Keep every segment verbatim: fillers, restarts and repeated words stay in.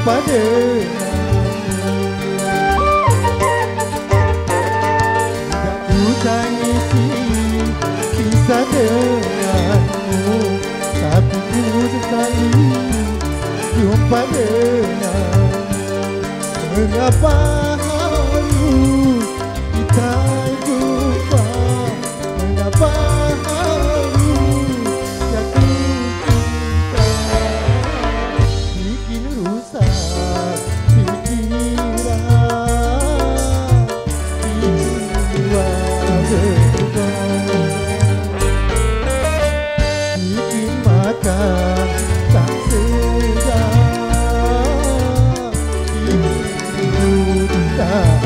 jumpa denganmu. Tak ku tangisi kisah denganmu, tapi ku sesali jumpa denganmu. Mengapa harus kita jumpa? Mengapa harus jatuh cinta? Bikin rusak pikiran, jiwa beban, bikin makan tak sedap, hidup tak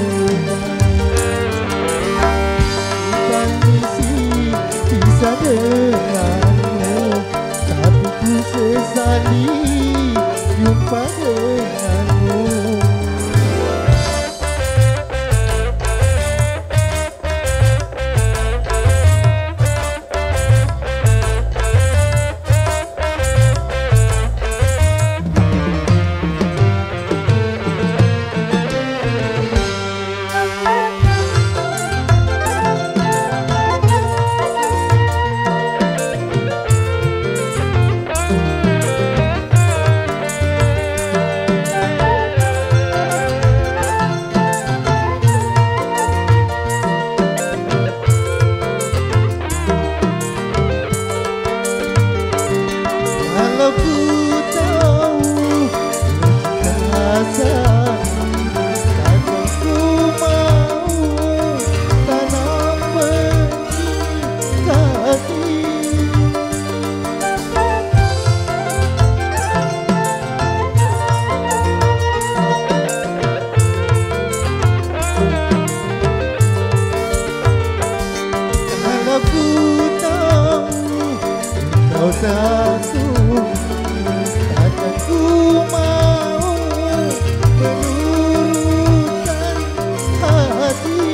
tangisi kisah denganmu, tapi ku sesali jumpa denganmu. Kalau ku tahu rasa takkan ku mau tanam benih hati. Kalau ku tahu kau tak takkan ku mau menurunkan hati.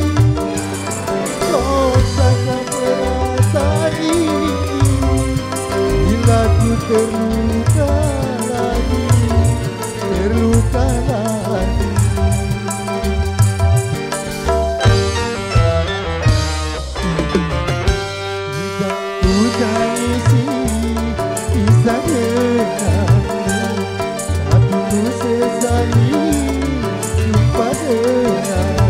Kau sangat perasaan ini bila ku terluka lagi, terluka lagi. Tidak ku tangisi kisah denganmu, tapi ku sesali jumpa denganmu.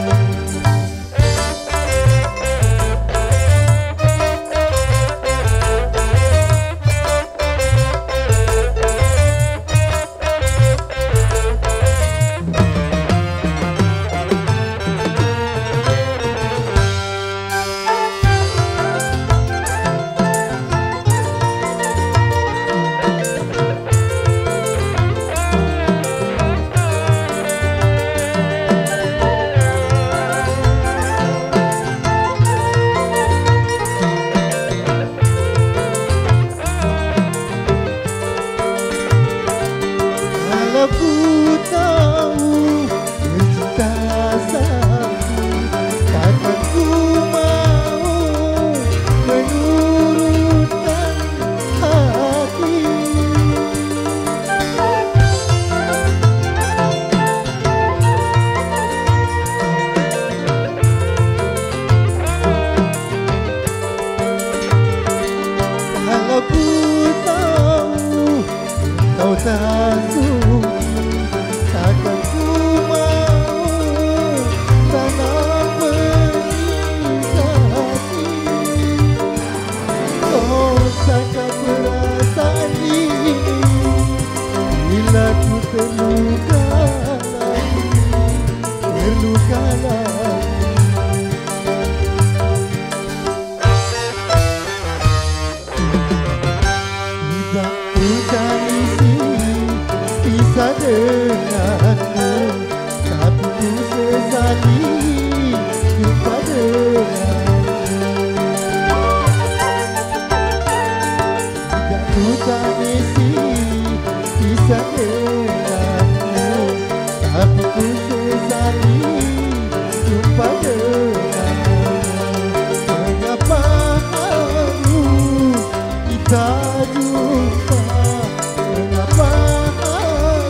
Kalau ku tahu bercinta sakti, takkan ku mau menurunkan hati. Kalau ku tahu kau tak suci, takkan ku mau tanam benih hati. Kau sangat perasaan ini bila ku terluka lagi, terluka lagi. Tidak ku tangisi kisah denganmu, tapi ku sesali jumpa denganmu. Tidak ku tangisi kisah denganmu, tapi ku sesali jumpa denganmu. Mengapa harus kita jumpa? Mengapa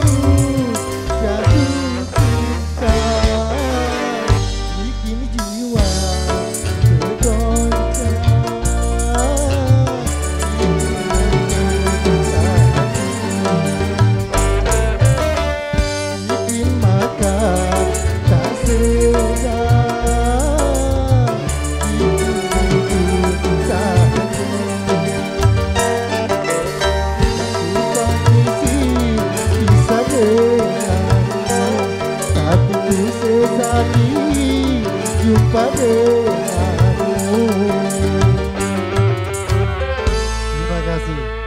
ku sesali jumpa denganmu. Terima kasih.